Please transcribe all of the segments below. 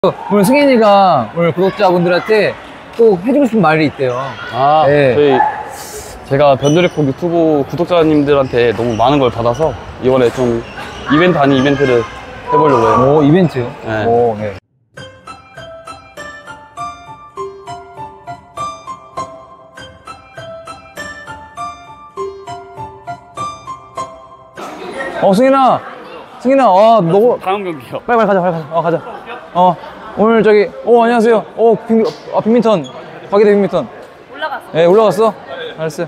오늘 승현이가 오늘 구독자분들한테 꼭 해주고 싶은 말이 있대요. 네. 제가 변두리콕 유튜브 구독자님들한테 너무 많은 걸 받아서 이번에 좀 이벤트 아닌 이벤트를 해보려고 해요. 오, 이벤트. 네. 오, 네. 승현아, 너무. 다음 경기요. 빨리 가자. 가자. 오늘 안녕하세요. 빅민턴. 박예대 빅민턴. 올라갔어. 네, 올라갔어? 알았어요.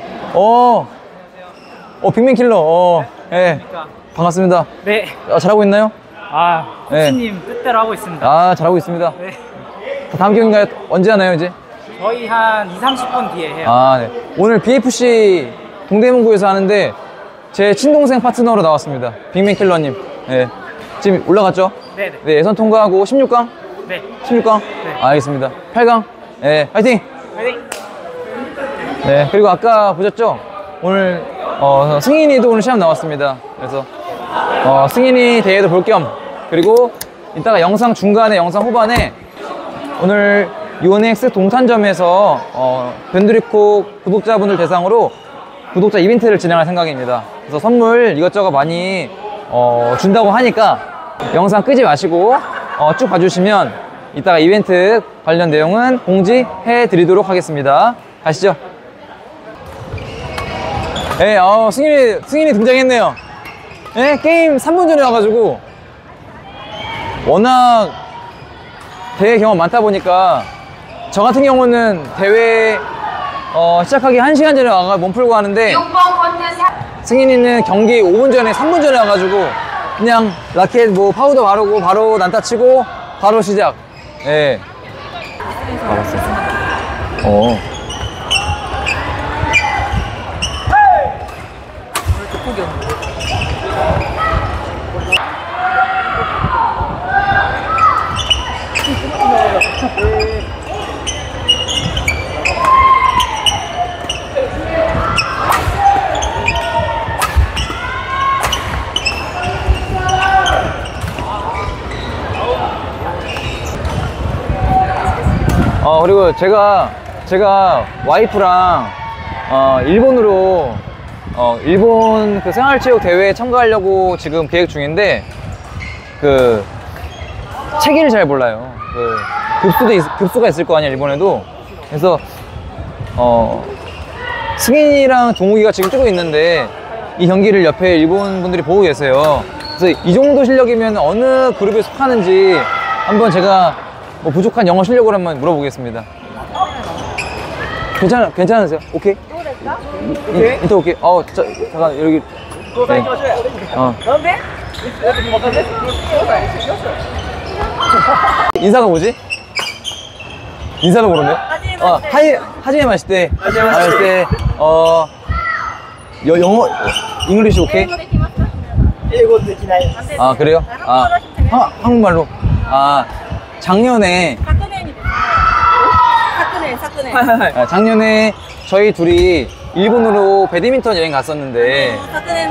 빅맨킬러. 네. 반갑습니다. 네. 잘하고 있나요? 코치님 뜻대로 하고 있습니다. 잘하고 있습니다. 네. 다음 경기인가요? 언제 하나요, 이제? 저희 한 2~30분 뒤에 해요. 네. 오늘 BFC 동대문구에서 하는데 제 친동생 파트너로 나왔습니다. 빅맨킬러님. 네. 지금 올라갔죠? 네네. 네, 예선 통과하고 16강? 네. 16강? 네. 알겠습니다. 8강? 네, 화이팅! 화이팅! 네, 그리고 아까 보셨죠? 오늘 승인이도 오늘 시합 나왔습니다. 그래서 승인이 대회도 볼 겸, 그리고 이따가 영상 중간에 영상 후반에 오늘 요넥스 동탄점에서 변두리콕 구독자분들 대상으로 구독자 이벤트를 진행할 생각입니다. 그래서 선물 이것저것 많이 준다고 하니까 영상 끄지 마시고 쭉 봐주시면 이따가 이벤트 관련 내용은 공지해 드리도록 하겠습니다. 가시죠. 네, 승인이 등장했네요. 네, 게임 3분 전에 와가지고 워낙 대회 경험 많다 보니까 저 같은 경우는 대회 시작하기 1시간 전에 와가 몸 풀고 하는데 승인이는 경기 5분 전에 3분 전에 와가지고 그냥 라켓 파우더 바르고 바로 난타 치고 바로 시작. 예. 알았어. 그리고 제가 와이프랑 일본으로 일본 그 생활체육 대회에 참가하려고 지금 계획 중인데 그 체기를 잘 몰라요. 그 급수가 있을 거 아니야, 일본에도. 그래서 승인이랑 동욱이가 지금 뛰고 있는데 이 경기를 옆에 일본 분들이 보고 계세요. 그래서 이 정도 실력이면 어느 그룹에 속하는지 한번 제가 부족한 영어 실력을 한번 물어보겠습니다. 괜찮으세요? 오케이? 인터 오케이? 잠깐 여기. 네. 인사가 뭐지? 인사도 모르네. 하지메 마시테. 영어, 잉글리시 오케이? 그래요? 한국말로. 작년에 저희 둘이 일본으로 배드민턴 여행 갔었는데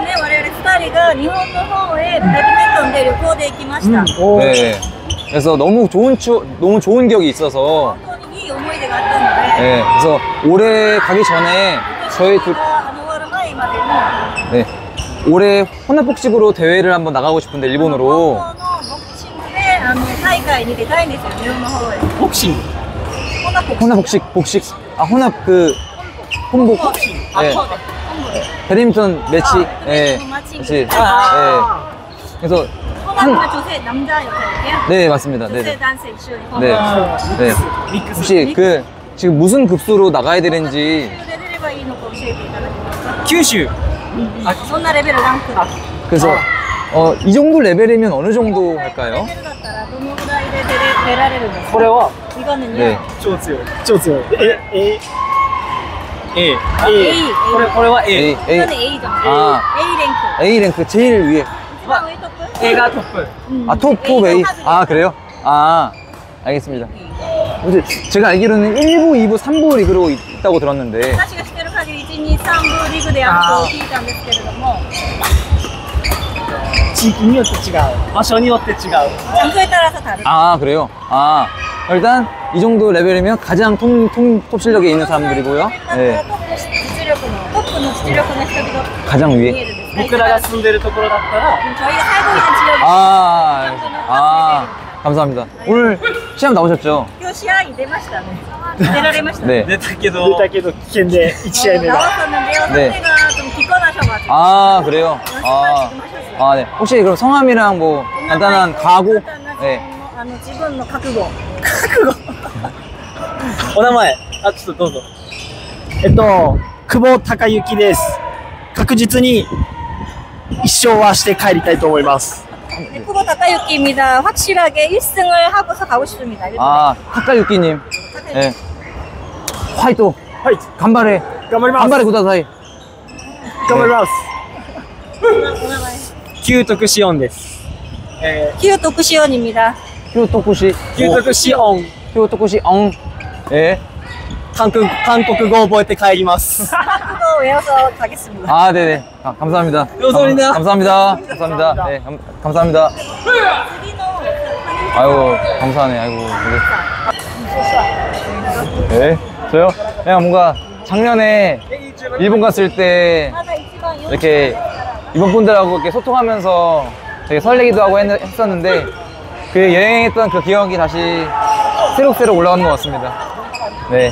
네. 그래서 너무 좋은 기억이 있어서 네. 그래서 올해 가기 전에 저희 둘 네. 올해 혼합복식으로 대회를 한번 나가고 싶은데 일본으로 복싱. 복식. 혼합 혼복. 네. 배드민턴 매치. 네. 매치. 네. 그래서 남자 여자예요? 네, 맞습니다. 네. 네. 혹시 지금 무슨 급수로 나가야 되는지. 규슈. 그래서 이 정도 레벨이면 어느 정도 할까요? 이거는요? 네. A. 이거는 A죠. A 랭크 제일 위에. A가 토프. 토프 A. 그래요? 알겠습니다. 제가 알기로는 1부, 2부, 3부 리그로 있다고 들었는데. 私が知ってる限り1、2、3部リーグでやると聞いたんですけれども地域によって違う。場所によって違う。 장소에 따라서 다르다. 아, 그래요? 아, 일단 이 정도 레벨이면 가장 톱 실력에 있는 사람들이고요. 네. トップの実力の人々 가장 見え 위에. るんです。 僕らが住んでるところだったら、 저희가 살고 있는 지역이 아, 감사합니다. 오늘 시험 나오셨죠? 今日試合出ましたね。出られました。 네. 出たけど危険で1試合目が。 나왔었는데요. 네. 상대가 좀 기권하셔가지고. 아, 그래요? 아, 지금 하셨어요. 아, 네. 혹시 그럼 성함이랑 뭐 간단한 각오? 네. 自分の覚悟。 お名前、あ、ちょっとどうぞ。久保孝之です。確実に一勝はして帰りたいと思います。 네, 후보 다카유키입니다. 확실하게 1승을 하고서 가고 싶습니다. 아, 타카유키님. 네. 화이트. はい、 간발해. 頑張ります。 간발해 구다사이. 頑張ります。 오나마에 旧徳シオンです。 키우 도쿠시온입니다. 휴토쿠시. 旧徳シオン。 휴토쿠시 엉. 예. 韓国語を覚えて帰ります。 한국어 외워서 가겠습니다. 아, 네네. 아, 감사합니다. 감사합니다. 감사합니다. 감사합니다. 네, 감사합니다. 아이고, 감사하네. 아이고. 네, 저요? 그냥 뭔가 작년에 일본 갔을 때 이렇게 일본 분들하고 이렇게 소통하면서 되게 설레기도 하고 했었는데 그 여행했던 그 기억이 다시 새록새록 올라가는 것 같습니다. 네.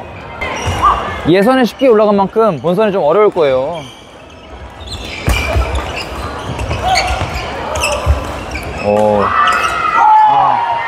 예선에 쉽게 올라간 만큼 본선이 좀 어려울 거예요. 오. 아.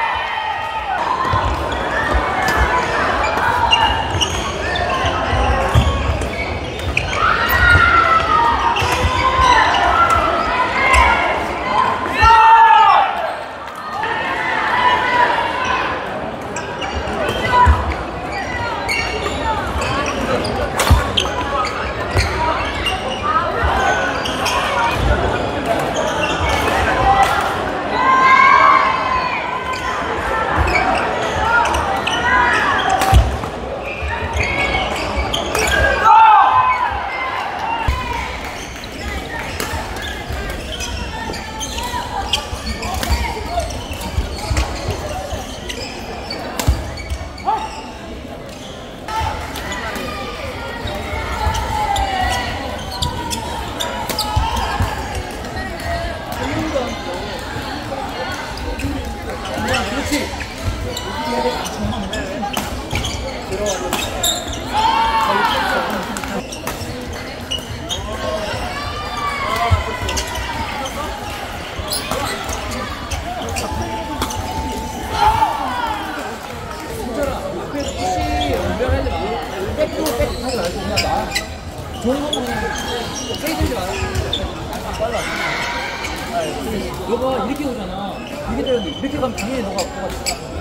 너가 이렇게 오잖아. 이렇게 되는데 이렇게 가면 당연히 너가 앞으로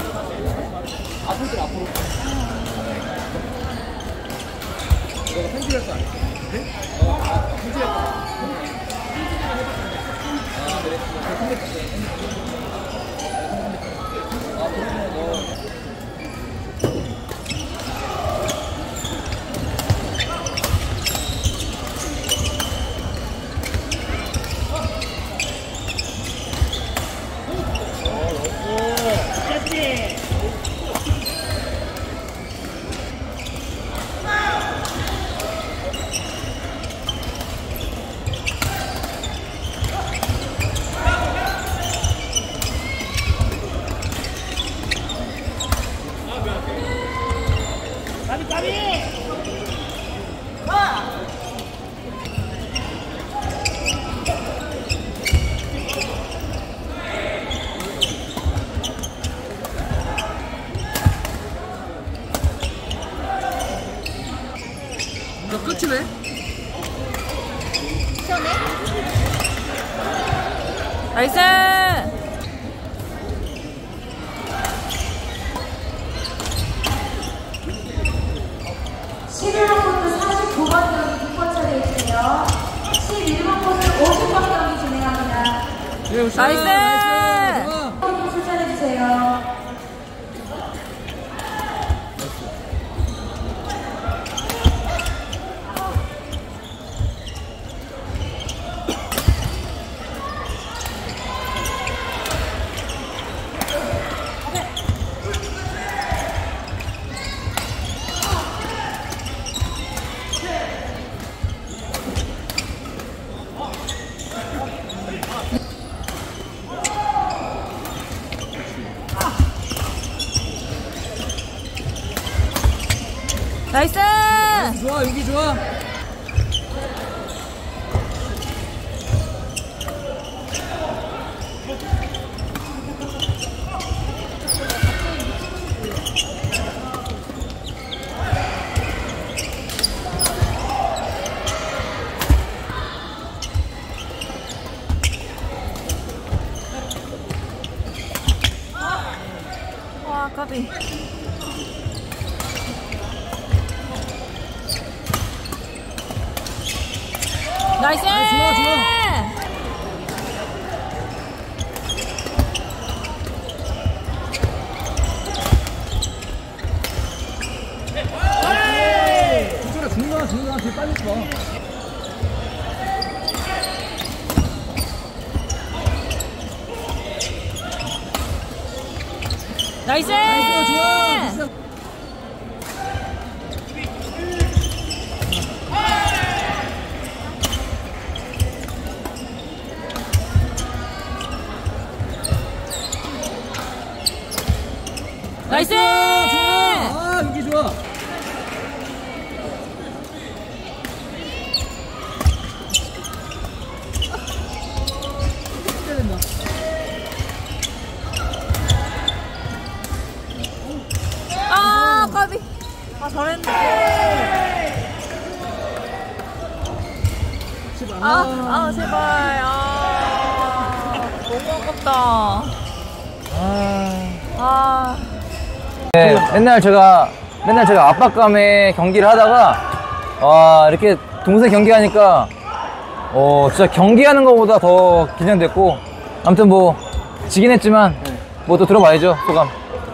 앞으로. 너가 편집할 거 아니야? 네? 편집할 거. 아 그래. 아 그러면 너. 끝이네. 나이스! 나이스! 추천해주세요. 나이스! 좋아, 여기 좋아. 와, 까비. 나이스! 좋아, 좋아. 중간 뒤에 빨리 쳐. 나이스! 좋아. 나이스! 좋아. 아, 여기 좋아. 아, 까비. 아, 잘했네. 제발. 너무 아깝다. 네, 맨날 제가 압박감에 경기를 하다가 이렇게 동생 경기하니까 진짜 경기하는 것보다 더 긴장됐고, 아무튼 뭐 지긴 했지만 뭐 또 들어봐야죠, 소감.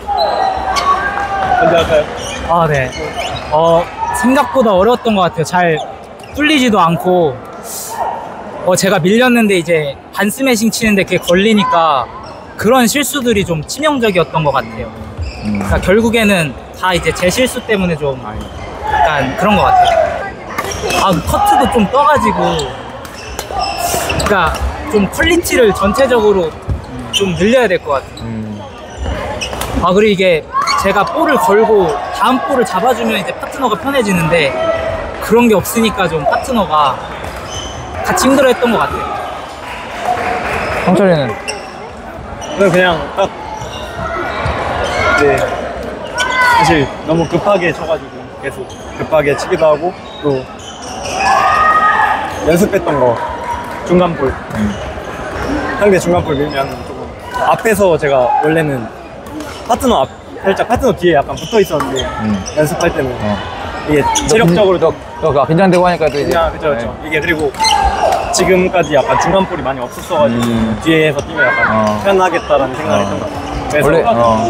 먼저 할까요? 아, 네. 생각보다 어려웠던 것 같아요. 잘 뚫리지도 않고, 제가 밀렸는데 이제 반 스매싱 치는데 그게 걸리니까 그런 실수들이 좀 치명적이었던 것 같아요. 그러니까 결국에는 다 이제 제 실수 때문에 좀 약간 그런 것 같아요. 커트도 좀 떠가지고, 그러니까 좀 퀄리티를 전체적으로 좀 늘려야 될 것 같아요. 그리고 이게 제가 볼을 걸고 다음 볼을 잡아주면 이제 파트너가 편해지는데 그런 게 없으니까 좀 파트너가 같이 힘들어했던 것 같아요. 성철이는? 저는 그냥 딱 이제 사실 너무 급하게 쳐가지고 계속 급하게 치기도 하고, 또 연습했던 거 중간볼, 상대 중간볼 밀면 조금 앞에서 제가 원래는 살짝 파트너 뒤에 약간 붙어 있었는데 연습할 때는 이게 체력적으로도 긴장되고 하니까 또 이제. 그렇죠. 이게 그리고 지금까지 약간 중간볼이 많이 없었어가지고 뒤에서 뛰면 약간 편하겠다라는 생각을 했던 것 같아요. 그래서 원래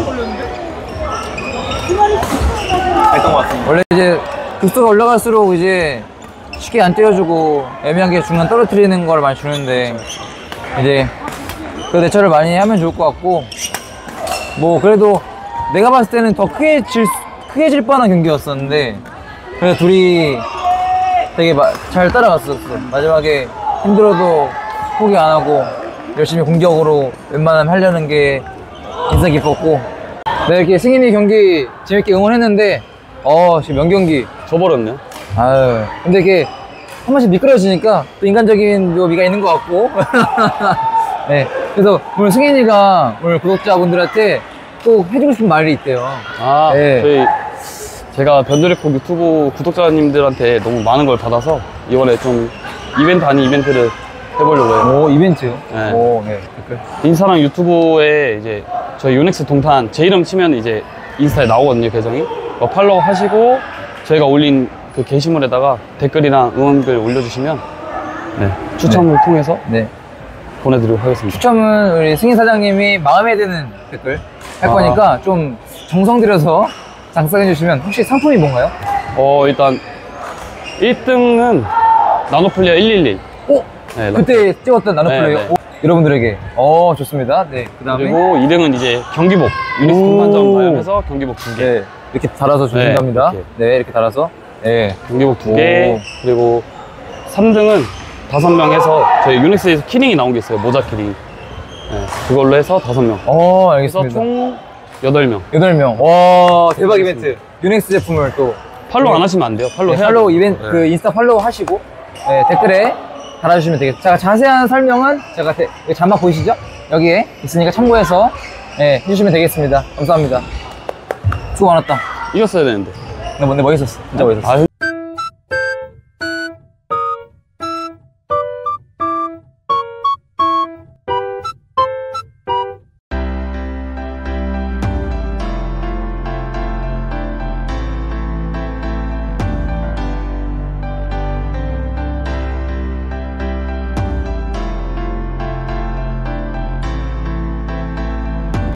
했던 것 같습니다. 원래 이제 급수가 올라갈수록 이제 쉽게 안 때려주고 애매하게 중간 떨어뜨리는 걸 많이 주는데, 이제 그 대처를 많이 하면 좋을 것 같고, 뭐 그래도 내가 봤을 때는 더 크게 질 뻔한 경기였었는데, 그래서 둘이 되게 잘 따라갔었어. 마지막에 힘들어도 포기 안 하고 열심히 공격으로 웬만하면 하려는 게 인상 깊었고, 네, 이렇게 승인이 경기 재밌게 응원했는데 지금 명경기 져버렸네요. 근데 이게 한 번씩 미끄러지니까 또 인간적인 묘미가 있는 것 같고. 네, 그래서 오늘 승인이가 오늘 구독자분들한테 꼭 해주고 싶은 말이 있대요. 네. 제가 변두리폭 유튜브 구독자님들한테 너무 많은 걸 받아서 이번에 좀 이벤트 아닌 이벤트를 해보려고 해요. 오, 이벤트. 네. 오, 네. 인스타랑 유튜브에 이제 저희 유넥스 동탄 제 이름 치면 이제 인스타에 나오거든요, 계정이. 팔로우 하시고 저희가 올린 그 게시물에다가 댓글이랑 응원글 올려주시면 추첨을 통해서 보내드리도록 하겠습니다. 추첨은 우리 승인 사장님이 마음에 드는 댓글 할 거니까 좀 정성 들여서 작성해 주시면. 혹시 상품이 뭔가요? 일단 1등은 나노플레이어 111. 네, 그때 찍었던 나노플레이어. 네. 여러분들에게. 좋습니다. 네. 그다음에 그리고 2등은 이제 경기복. 유니스 동반점 가입해서 경기복 2개. 네. 이렇게 달아서 주신답니다. 네, 이렇게 달아서. 네. 경기복 2개. 그리고 3등은 5명 해서 저희 유닉스에서 키링이 나온 게 있어요. 모자 키링. 네, 그걸로 해서 5명. 그래서 알겠습니다. 총 8명. 8명. 와, 대박 이벤트. 유닉스 제품을 또 팔로우 안 하시면 안 돼요. 팔로우 네, 해야 팔로우 돼요. 이벤트 네. 그 인스타 팔로우 하시고 네, 댓글에 달아주시면 되겠습니다. 제가 자세한 설명은 제가 여기 자막 보이시죠? 여기에 있으니까 참고해서 네, 해주시면 되겠습니다. 감사합니다. 수고 많았다. 이겼어야 되는데. 근데 멋있었어. 진짜 멋있었어. 아,